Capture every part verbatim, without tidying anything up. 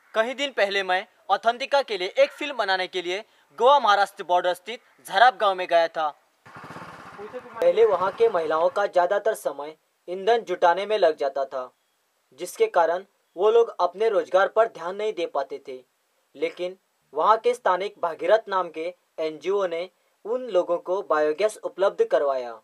कई दिन पहले मैं ऑथेंटिका के लिए एक फिल्म बनाने के लिए गोवा महाराष्ट्र बॉर्डर स्थित झराप गांव में गया था। पहले वहां के महिलाओं का ज़्यादातर समय ईंधन जुटाने में लग जाता था, जिसके कारण वो लोग अपने रोजगार पर ध्यान नहीं दे पाते थे। लेकिन वहां के स्थानिक भागीरथ नाम के एनजीओ ने उन लोगों को बायोगैस उपलब्ध करवाया।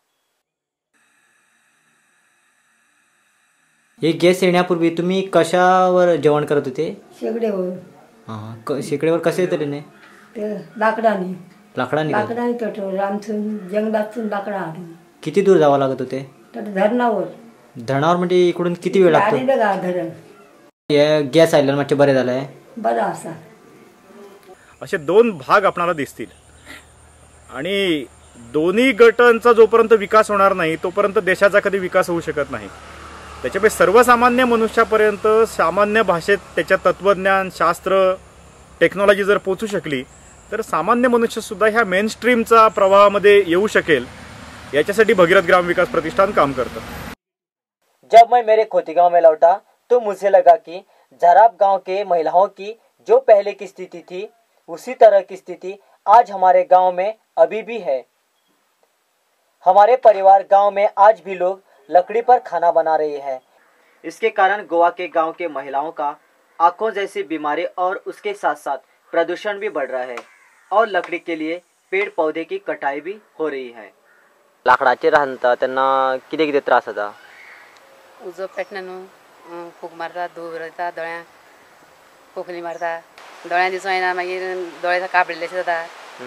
हे गॅस येण्यापूर्वी तुम्ही कशावर जेवण करत होते? शेगडीवर. हां, क- शेगडीवर कसे तऱ्हेने? ते लाकडाने लाकडाने का? लाकडाने पेटवलं. आमचं जंगलातून लाकडं आली. किती दूर जावं लागत होते? तर धरणावर धरणावर म्हणजे इकडून किती वेळ लागतो? आलेलं का धरण हे गॅस आयल्यानं म्हणजे बरे झालंय. बरा असा. असे दोन भाग आपल्याला दिसतील आणि दोन्ही गटांचा जोपर्यंत विकास होणार नाही तोपर्यंत देशाचा कधी विकास होऊ शकत नाही. त्याच्यामुळे सर्वसामान्य मनुष्यापर्यंत सामान्य भाषेत त्याच्या तत्वज्ञान, शास्त्र, टेक्नॉलॉजी जर पोहोचू शकली तर सामान्य मनुष्यसुद्धा ह्या मेनस्ट्रीमचा प्रवाहामध्ये येऊ शकेल. याच्यासाठी भगीरथ ग्राम विकास प्रतिष्ठान काम करतं. जब मैं मेरे कोटिगांव में लौटा तो मुझे लगा कि झराप गांव के महिलाओं की जो पहले की स्थिति थी उसी तरह की स्थिति आज हमारे गांव में अभी भी है। हमारे परिवार गांव में आज भी लोग लकड़ी पर खाना बना रहे हैं। इसके कारण गोवा के गांव के महिलाओं का आंखों जैसी बीमारी और उसके साथ साथ प्रदूषण भी बढ़ रहा है और लकड़ी के लिए पेड़ पौधे की कटाई भी हो रही है। लाकडाचे रांदता तेन्ना कितें कितें त्रास जाता? उजो पेटना न्हू, फूक मारता, धूळ येता दोळ्यांक, खोकली मारता, दोळ्यां दिसूं येना, मागीर दोळे कापलेशे जाता।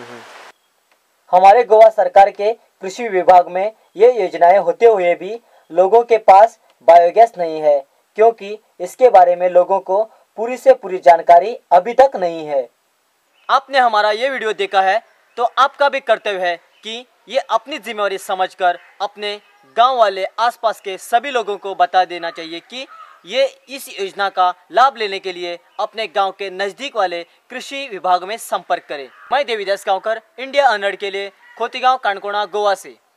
हमारे गोवा सरकार के कृषि विभाग में ये योजनाएं होते हुए भी लोगों के पास बायोगैस नहीं है, क्योंकि इसके बारे में लोगों को पूरी से पूरी जानकारी अभी तक नहीं है। आपने हमारा ये वीडियो देखा है तो आपका भी कर्तव्य है कि ये अपनी जिम्मेवारी समझकर अपने गांव वाले आसपास के सभी लोगों को बता देना चाहिए कि ये इस योजना का लाभ लेने के लिए अपने गांव के नज़दीक वाले कृषि विभाग में संपर्क करें। मैं देवीदास गांवकर, इंडिया अनहर्ड के लिए कोटिगांव कांडकोणा गोवा से।